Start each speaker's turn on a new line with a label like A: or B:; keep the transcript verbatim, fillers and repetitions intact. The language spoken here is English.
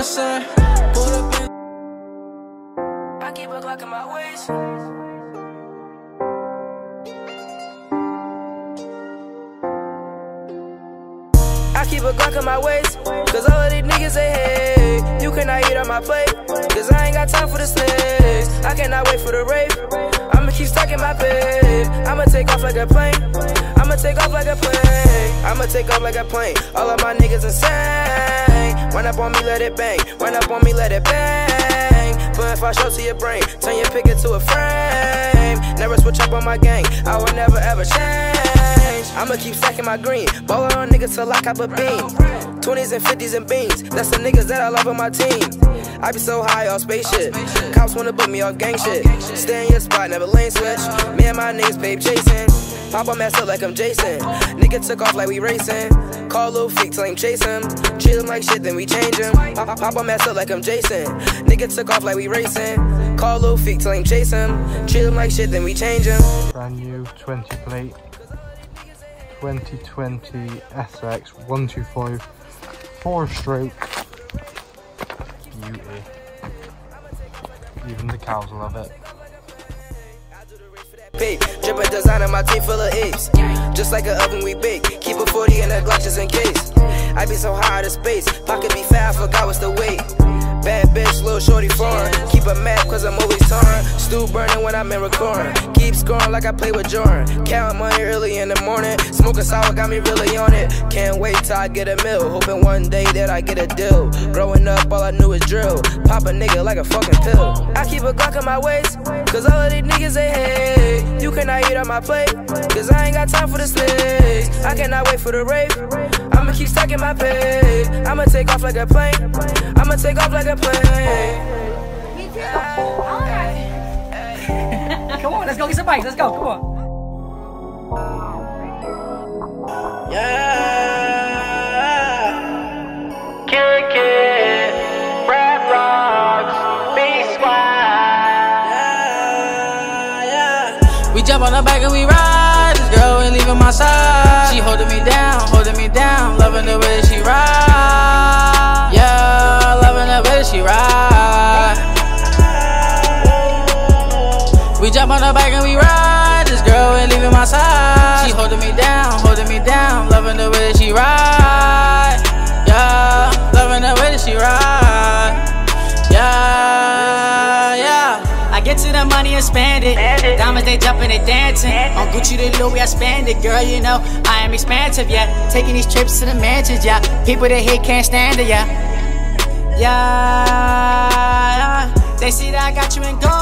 A: sir. Pull up in. I keep a Glock in my waist. I keep a Glock in my waist, cause all of these niggas say, hey, you cannot eat on my plate, cause I ain't got time for the snakes. I cannot wait for the rape. I'ma keep stacking my pay. I'ma take off like a plane. I'ma take off like a plane. I'ma take off like a plane. All of my niggas insane. Run up on me, let it bang. Run up on me, let it bang. But if I show to your brain, turn your pick into a frame. Never switch up on my gang, I will never ever change. I'ma keep stacking my green. Ballin' on niggas till I cop a beam. twenties and fifties and beans, that's the niggas that I love on my team. I be so high off spaceship. Cops wanna book me off gang shit. Stay in your spot, never lane switch. Me and my niggas babe chasing. Pop on mess up like I'm Jason. Nigga took off like we racing. Call Lil Feek, tell him chase him. Treat him like shit, then we change him. Pop, pop on mess up like I'm Jason. Nigga took off like we racing. Call Lil Feek, tell him chase him. Treat him like shit, then we change him.
B: Brand new twenty plate twenty twenty S X one two five four stroke. Beauty. Even the cows love it.
A: Drippin' design on my team full of apes. Just like an oven we bake. Keep a forty in a Glock just in case. I be so high out of space. Pocket be fat, I forgot what's the weight. Bad bitch, little shorty foreign. Keep a map cause I'm always torn. Stew burning when I'm in recording. Keep scoring like I play with Jordan. Count money early in the morning. Smoking sour got me really on it. Can't wait till I get a meal. Hoping one day that I get a deal. Growing up all I knew was drill. Pop a nigga like a fucking pill. I keep a Glock in my waist, cause all of these niggas say, hey, you cannot eat on my plate, cause I ain't got time for the snakes. I cannot wait for the rape. I'ma keep stacking my pay. I'ma take off like a plane. I'ma take off like a plane.
C: Me too. Come on, let's go get some bikes. Let's go. Come on.
A: Yeah. Kick it. Rap rocks. B-Squad. Yeah, yeah.
D: We jump on the bike and we ride. This girl ain't leaving my side. She holding me down, holding me down. Loving the way she ride. Yeah, loving the way she ride. We jump on the bike and we ride. This girl ain't leaving my side. She holding me down, holding me down. Loving the way she ride. Yeah, loving the way she ride. Yeah, yeah.
C: I get to the money and spend it. Diamonds, they jumping and dancing. On Gucci to Louis, I spend it. Girl, you know, I am expansive, yeah. Taking these trips to the mansions, yeah. People that hate can't stand it, yeah. Yeah, yeah. They see that I got you in gold.